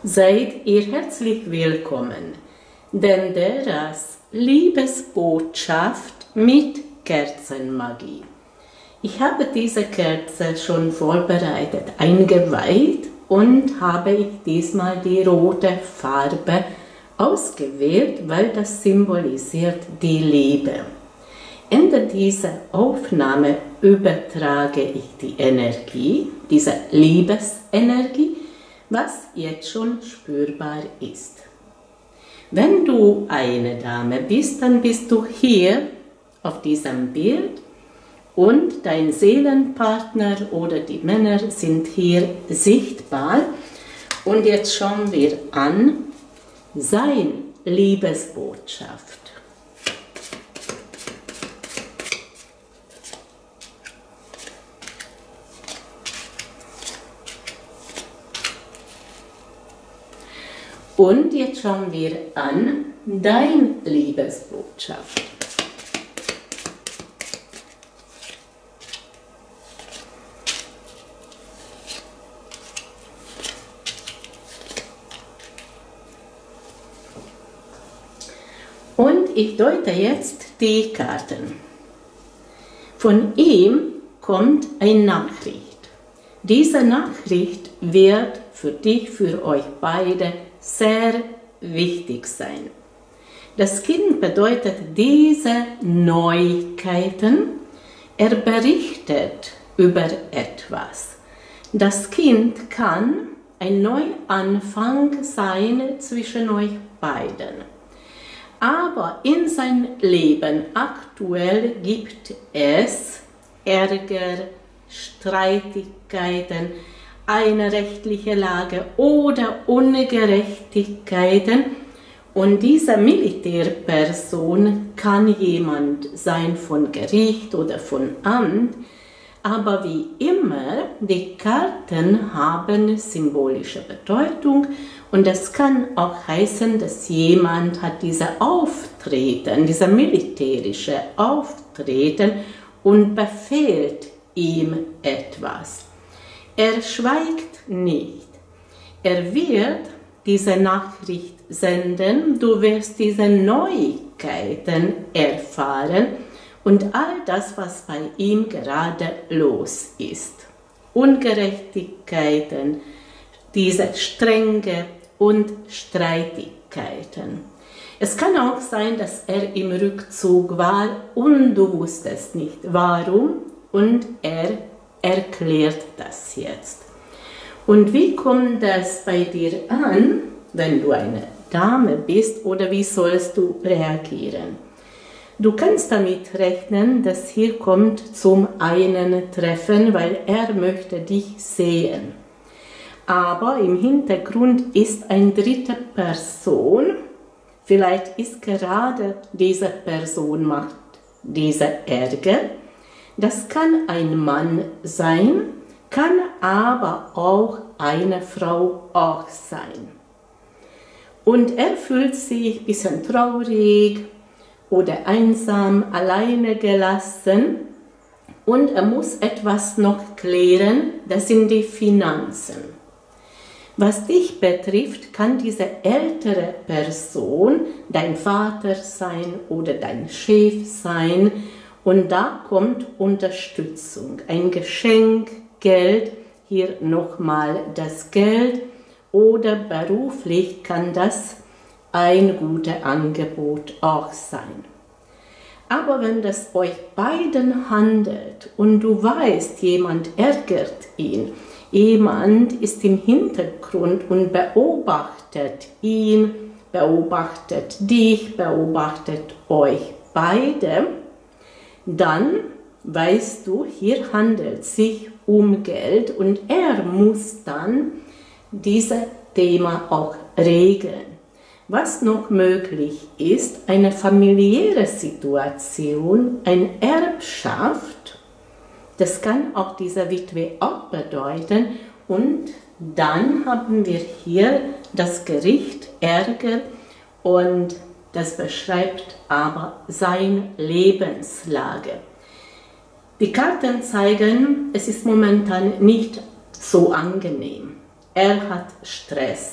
Seid ihr herzlich willkommen, denn das Liebesbotschaft mit Kerzenmagie. Ich habe diese Kerze schon vorbereitet, eingeweiht und habe ich diesmal die rote Farbe ausgewählt, weil das symbolisiert die Liebe. Ende dieser Aufnahme übertrage ich die Energie, diese Liebesenergie, was jetzt schon spürbar ist. Wenn du eine Dame bist, dann bist du hier auf diesem Bild und dein Seelenpartner oder die Männer sind hier sichtbar. Und jetzt schauen wir an seine Liebesbotschaft. Und jetzt schauen wir an deine Liebesbotschaft. Und ich deute jetzt die Karten. Von ihm kommt eine Nachricht. Diese Nachricht wird für dich, für euch beide sehr wichtig sein. Das Kind bedeutet diese Neuigkeiten. Er berichtet über etwas. Das Kind kann ein Neuanfang sein zwischen euch beiden. Aber in seinem Leben aktuell gibt es Ärger, Streitigkeiten, eine rechtliche Lage oder Ungerechtigkeiten. Und diese Militärperson kann jemand sein von Gericht oder von Amt, aber wie immer, die Karten haben symbolische Bedeutung und es kann auch heißen, dass jemand hat diese Auftreten, diese militärische Auftreten und befehlt ihm etwas. Er schweigt nicht. Er wird diese Nachricht senden, du wirst diese Neuigkeiten erfahren und all das, was bei ihm gerade los ist. Ungerechtigkeiten, diese Strenge und Streitigkeiten. Es kann auch sein, dass er im Rückzug war und du wusstest nicht warum und er erklärt das jetzt. Und wie kommt das bei dir an, wenn du eine Dame bist, oder wie sollst du reagieren? Du kannst damit rechnen, dass hier kommt zum einen Treffen, weil er möchte dich sehen. Aber im Hintergrund ist eine dritte Person, vielleicht ist gerade diese Person macht diese Ärger. Das kann ein Mann sein, kann aber auch eine Frau auch sein. Und er fühlt sich ein bisschen traurig oder einsam, alleine gelassen und er muss etwas noch klären, das sind die Finanzen. Was dich betrifft, kann diese ältere Person dein Vater sein oder dein Chef sein. Und da kommt Unterstützung, ein Geschenk, Geld, hier nochmal das Geld oder beruflich kann das ein gutes Angebot auch sein. Aber wenn das euch beiden handelt und du weißt, jemand ärgert ihn, jemand ist im Hintergrund und beobachtet ihn, beobachtet dich, beobachtet euch beide, dann weißt du, hier handelt es sich um Geld und er muss dann dieses Thema auch regeln. Was noch möglich ist, eine familiäre Situation, eine Erbschaft, das kann auch diese Witwe auch bedeuten und dann haben wir hier das Gericht Ärger und das beschreibt aber seine Lebenslage. Die Karten zeigen, es ist momentan nicht so angenehm. Er hat Stress.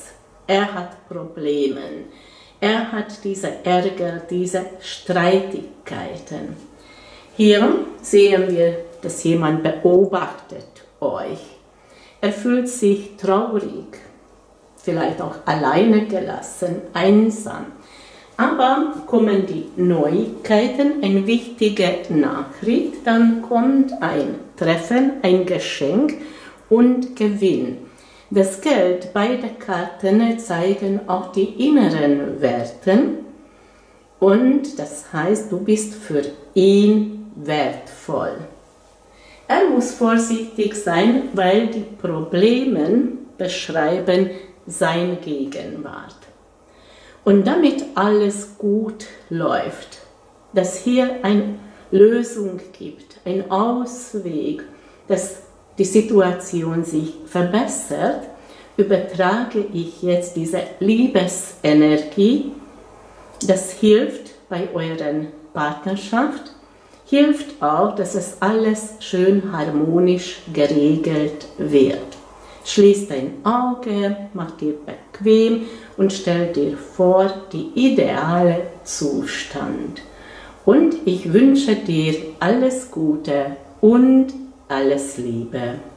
Er hat Probleme. Er hat diese Ärger, diese Streitigkeiten. Hier sehen wir, dass jemand beobachtet euch. Er fühlt sich traurig, vielleicht auch alleine gelassen, einsam. Aber kommen die Neuigkeiten, eine wichtige Nachricht, dann kommt ein Treffen, ein Geschenk und Gewinn. Das Geld, beide Karten zeigen auch die inneren Werte und das heißt, du bist für ihn wertvoll. Er muss vorsichtig sein, weil die Probleme beschreiben seine Gegenwart. Und damit alles gut läuft, dass hier eine Lösung gibt, ein Ausweg, dass die Situation sich verbessert, übertrage ich jetzt diese Liebesenergie. Das hilft bei eurer Partnerschaft, hilft auch, dass es alles schön harmonisch geregelt wird. Schließ dein Auge, mach dir bequem und stell dir vor, die ideale Zustand. Und ich wünsche dir alles Gute und alles Liebe.